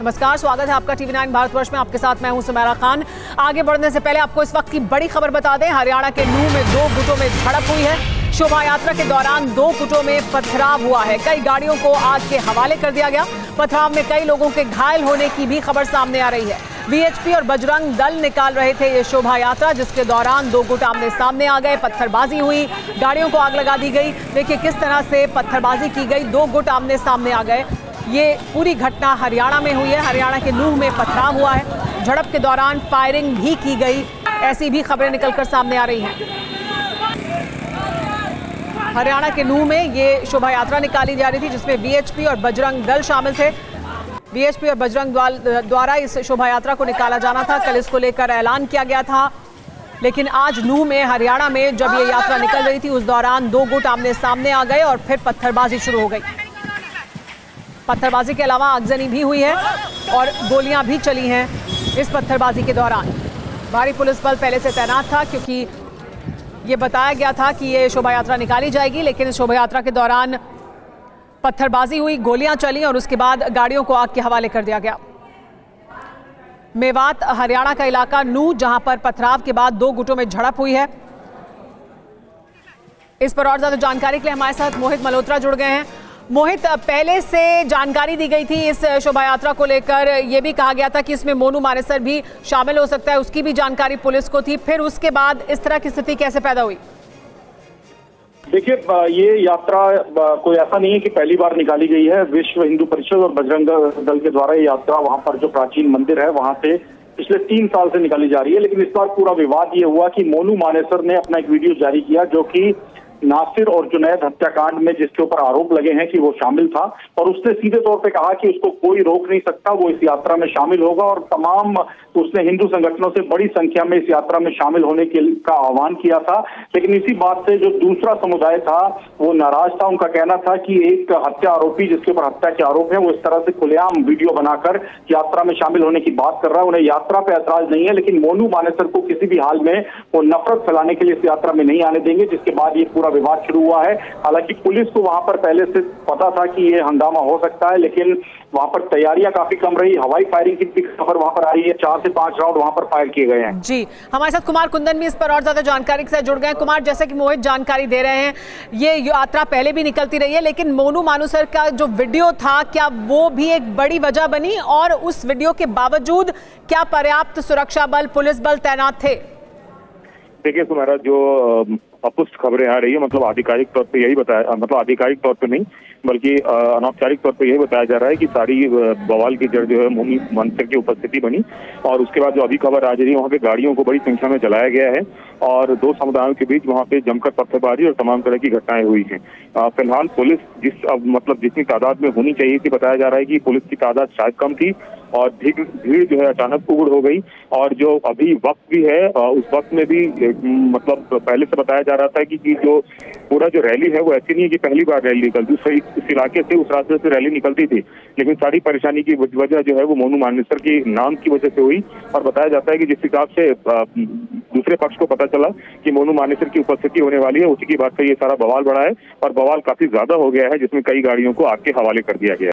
नमस्कार, स्वागत है आपका टीवी 9 भारतवर्ष में। आपके साथ मैं हूं सुमेरा खान। आगे बढ़ने से पहले आपको इस वक्त की बड़ी खबर बता दें। हरियाणा के नूह में 2 गुटों में झड़प हुई है। शोभा यात्रा के दौरान 2 गुटों में पथराव हुआ है। कई गाड़ियों को आग के हवाले कर दिया गया। पथराव में कई लोगों के घायल होने की भी खबर सामने आ रही है। वीएचपी और बजरंग दल निकाल रहे थे ये शोभा यात्रा, जिसके दौरान 2 गुट आमने सामने आ गए। पत्थरबाजी हुई, गाड़ियों को आग लगा दी गई। देखिए किस तरह से पत्थरबाजी की गई, 2 गुट आमने सामने आ गए। ये पूरी घटना हरियाणा में हुई है। हरियाणा के नूह में पथराव हुआ है। झड़प के दौरान फायरिंग भी की गई, ऐसी भी खबरें निकलकर सामने आ रही हैं। हरियाणा के नूह में ये शोभा यात्रा निकाली जा रही थी, जिसमें वीएचपी और बजरंग दल शामिल थे। वीएचपी और बजरंग दल द्वारा इस शोभा यात्रा को निकाला जाना था। कल इसको लेकर ऐलान किया गया था, लेकिन आज नूह में हरियाणा में जब ये यात्रा निकल रही थी, उस दौरान 2 गुट आमने सामने आ गए और फिर पत्थरबाजी शुरू हो गई। पत्थरबाजी के अलावा आगजनी भी हुई है और गोलियां भी चली हैं इस पत्थरबाजी के दौरान। भारी पुलिस बल पहले से तैनात था, क्योंकि ये बताया गया था कि ये शोभा यात्रा निकाली जाएगी, लेकिन इस शोभा यात्रा के दौरान पत्थरबाजी हुई, गोलियां चली और उसके बाद गाड़ियों को आग के हवाले कर दिया गया। मेवात हरियाणा का इलाका नूह, जहां पर पथराव के बाद 2 गुटों में झड़प हुई है। इस पर और ज्यादा जानकारी के लिए हमारे साथ मोहित मल्होत्रा जुड़ गए हैं। मोहित, पहले से जानकारी दी गई थी इस शोभा यात्रा को लेकर, यह भी कहा गया था कि इसमें मोनू मानेसर भी शामिल हो सकता है, उसकी भी जानकारी पुलिस को थी। फिर उसके बाद इस तरह की स्थिति कैसे पैदा हुई? देखिए, ये यात्रा कोई ऐसा नहीं है कि पहली बार निकाली गई है। विश्व हिंदू परिषद और बजरंग दल के द्वारा ये यात्रा वहां पर जो प्राचीन मंदिर है वहां से पिछले 3 साल से निकाली जा रही है। लेकिन इस बार पूरा विवाद ये हुआ कि मोनू मानेसर ने अपना एक वीडियो जारी किया, जो कि नासिर और जुनैद हत्याकांड में जिसके ऊपर आरोप लगे हैं कि वो शामिल था, और उसने सीधे तौर पे कहा कि उसको कोई रोक नहीं सकता, वो इस यात्रा में शामिल होगा। और तमाम उसने हिंदू संगठनों से बड़ी संख्या में इस यात्रा में शामिल होने का आह्वान किया था। लेकिन इसी बात से जो दूसरा समुदाय था वो नाराज था। उनका कहना था कि एक हत्या आरोपी जिसके ऊपर हत्या के आरोप है, वो इस तरह से खुलेआम वीडियो बनाकर यात्रा में शामिल होने की बात कर रहा है। उन्हें यात्रा पे ऐतराज नहीं है, लेकिन मोनू मानेसर को किसी भी हाल में वो नफरत फैलाने के लिए इस यात्रा में नहीं आने देंगे, जिसके बाद ये पूरा विवाद शुरू हुआ है। हालांकि पुलिस को वहां पर पहले से पता था कि ये हंगामा हो सकता है, लेकिन वहां पर तैयारियां काफी कम रही। हवाई फायरिंग की खबर वहां पर आ रही है, 4 से 5 राउंड वहां पर फायर किए गए हैं। जी, हमारे साथ कुमार कुंदन भी इस पर और ज्यादा जानकारी के साथ जुड़ गए। कुमार, जैसे कि मोहित जानकारी दे रहे हैं, ये यात्रा पहले भी निकलती रही है, लेकिन मोनू मानेसर का जो वीडियो था, क्या वो भी एक बड़ी वजह बनी? और उस वीडियो के बावजूद क्या पर्याप्त सुरक्षा बल, पुलिस बल तैनात थे? देखिए सुमेरा, जो अपुष्ट खबरें आ रही है, मतलब आधिकारिक तौर पे यही बताया, मतलब आधिकारिक तौर पे नहीं बल्कि अनौपचारिक तौर पे यही बताया जा रहा है कि सारी बवाल की जड़ जो है मोनू मानेसर की उपस्थिति बनी। और उसके बाद जो अभी खबर आ रही है, वहाँ पे गाड़ियों को बड़ी संख्या में जलाया गया है और 2 समुदायों के बीच वहाँ पे जमकर पत्थरबाजी और तमाम तरह की घटनाएं हुई हैं। फिलहाल पुलिस जितनी तादाद में होनी चाहिए थी, बताया जा रहा है कि पुलिस की तादाद शायद कम थी और भीड़ जो है अचानक उगड़ हो गई। और जो अभी वक्त भी है, उस वक्त में भी मतलब पहले से बताया जा रहा था कि जो पूरा जो रैली है वो ऐसी नहीं है कि पहली बार रैली निकलती, इस इलाके से उस रास्ते से रैली निकलती थी। लेकिन सारी परेशानी की वजह जो है वो मोनू मानेसर के नाम की वजह से हुई। और बताया जाता है कि जिस हिसाब से दूसरे पक्ष को पता चला कि मोनू मानेसर की उपस्थिति होने वाली है, उसी की बात से ये सारा बवाल बढ़ा है और बवाल काफी ज्यादा हो गया है, जिसमें कई गाड़ियों को आग के हवाले कर दिया गया है।